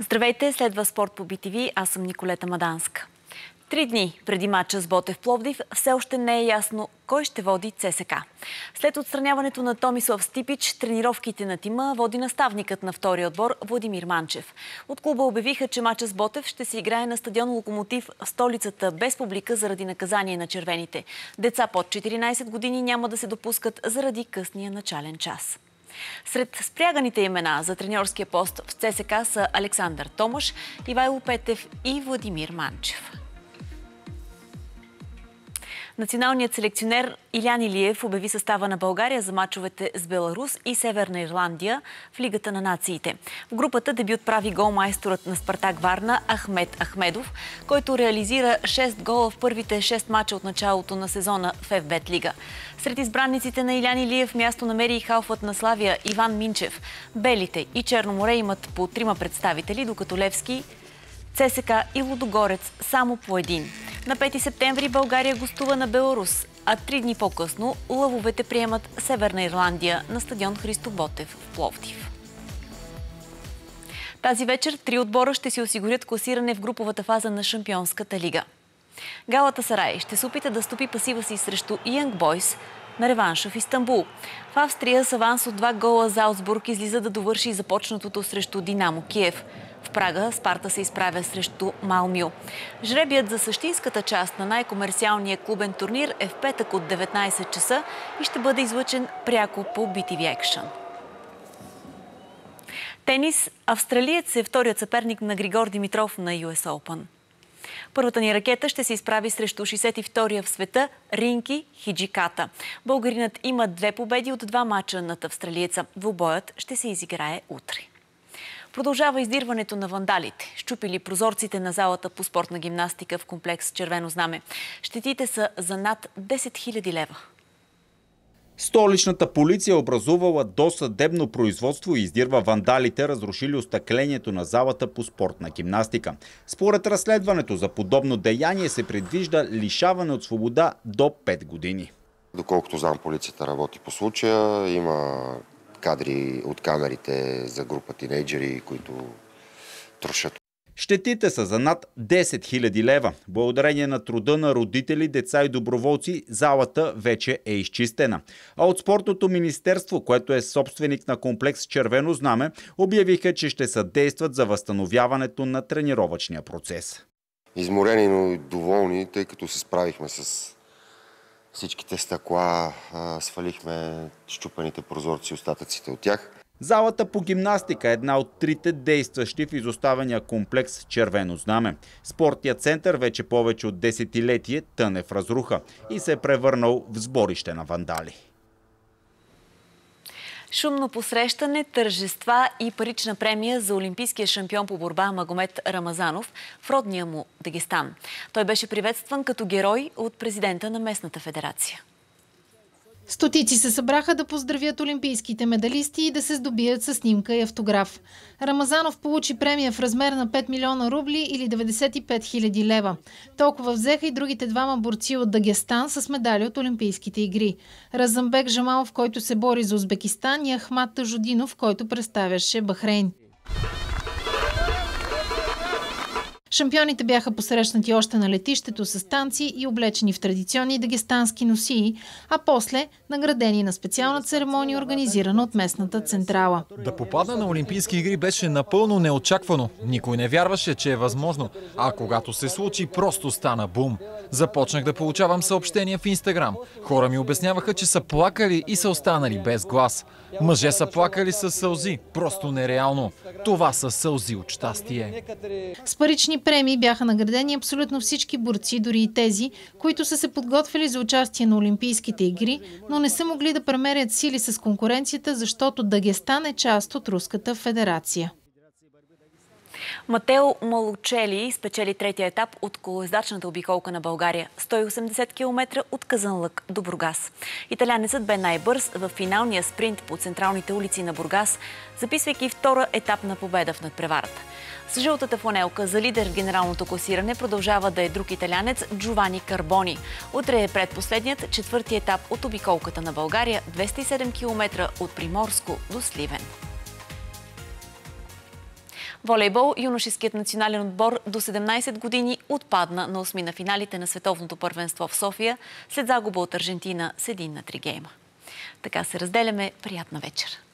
Здравейте, следва Спорт по BTV, аз съм Николета Маданска. 3 дни преди матча с Ботев Пловдив все още не е ясно кой ще води ЦСКА. След отстраняването на Томислав Стипич, тренировките на тима води наставникът на втория отбор Владимир Манчев. От клуба обявиха, че матча с Ботев ще се играе на стадион Локомотив в столицата без публика заради наказание на червените. Деца под 14 години няма да се допускат заради късния начален час. Сред спряганите имена за треньорския пост в ЦСКА са Александър Томаш, Ивайло Петев и Владимир Манчев. Националният селекционер Илян Илиев обяви състава на България за мачовете с Беларус и Северна Ирландия в Лигата на нациите. В групата дебют прави голмайсторът на Спартак Варна Ахмед Ахмедов, който реализира 6 гола в първите 6 мача от началото на сезона в ФБ Лига. Сред избранниците на Илян Илиев място намери и халфът на Славия Иван Минчев. Белите и Черноморе имат по 3 представители, докато Левски, ЦСКА и Лудогорец само по един. На 5 септември България гостува на Беларус, а 3 дни по-късно лъвовете приемат Северна Ирландия на стадион Христо Ботев в Пловдив. Тази вечер 3 отбора ще си осигурят класиране в груповата фаза на Шампионската лига. Галатасарай ще се опита да стопи пасива си срещу Янг Бойс на реванша в Истанбул. В Австрия с аванс от 2 гола Залцбург излиза да довърши започнатото срещу Динамо Киев. В Прага Спарта се изправя срещу Малмио. Жребият за същинската част на най-комерциалния клубен турнир е в петък от 19 часа и ще бъде излъчен пряко по BTV Action. Тенис. Австралиец е вторият съперник на Григор Димитров на US Open. Първата ни ракета ще се изправи срещу 62-я в света Ринки Хиджиката. Българинът има 2 победи от 2 мача над австралиеца. Двубоят ще се изиграе утре. Продължава издирването на вандалите, щупили прозорците на залата по спортна гимнастика в комплекс Червено знаме. Щетите са за над 10 000 лева. Столичната полиция е образувала досъдебно производство и издирва вандалите, разрушили остъклението на залата по спортна гимнастика. Според разследването за подобно деяние се предвижда лишаване от свобода до 5 години. Доколкото знам, полицията работи по случая, има кадри от камерите за група тинейджери, които трошат. Щетите са за над 10 000 лева. Благодарение на труда на родители, деца и доброволци, залата вече е изчистена. А от Спортното министерство, което е собственик на комплекс Червено знаме, обявиха, че ще съдействат за възстановяването на тренировъчния процес. Изморени, но и доволни, тъй като се справихме с всичките стъкла, свалихме щупените прозорци и остатъците от тях. Залата по гимнастика е една от 3 действащи в изоставения комплекс Червено знаме. Спортният център вече повече от десетилетие тъне в разруха и се е превърнал в сборище на вандали. Шумно посрещане, тържества и парична премия за олимпийския шампион по борба Магомед Рамазанов в родния му Дагестан. Той беше приветстван като герой от президента на местната федерация. Стотици се събраха да поздравят олимпийските медалисти и да се здобият със снимка и автограф. Рамазанов получи премия в размер на 5 милиона рубли или 95 000 лева. Толкова взеха и другите двама борци от Дагестан с медали от Олимпийските игри. Разъмбек Жамалов, който се бори за Узбекистан, и Ахмад Тажудинов, който представяше Бахрейн. Шампионите бяха посрещнати още на летището с танци и облечени в традиционни дагестански носии, а после наградени на специална церемония, организирана от местната централа. Да попадна на Олимпийски игри беше напълно неочаквано. Никой не вярваше, че е възможно. А когато се случи, просто стана бум. Започнах да получавам съобщения в Инстаграм. Хора ми обясняваха, че са плакали и са останали без глас. Мъже са плакали със сълзи. Просто нереално. Това са сълзи от щастие. С парични премии бяха наградени абсолютно всички борци, дори и тези, които са се подготвили за участие на Олимпийските игри, но не са могли да премерят сили с конкуренцията, защото Дагестан е част от Руската федерация. Матео Малучели спечели 3-я етап от колоездачната обиколка на България – 180 км от Казанлък до Бургас. Италянецът бе най-бърз в финалния спринт по централните улици на Бургас, записвайки 2-ра етапна победа в надпреварата. С жълтата фланелка за лидер в генералното класиране продължава да е друг италянец Джовани Карбони. Утре е предпоследният 4-ти етап от обиколката на България – 207 км от Приморско до Сливен. Волейбол, юношеският национален отбор до 17 години отпадна на 8 на финалите на Световното първенство в София след загуба от Аржентина с 1-3 гейма. Така се разделяме. Приятна вечер!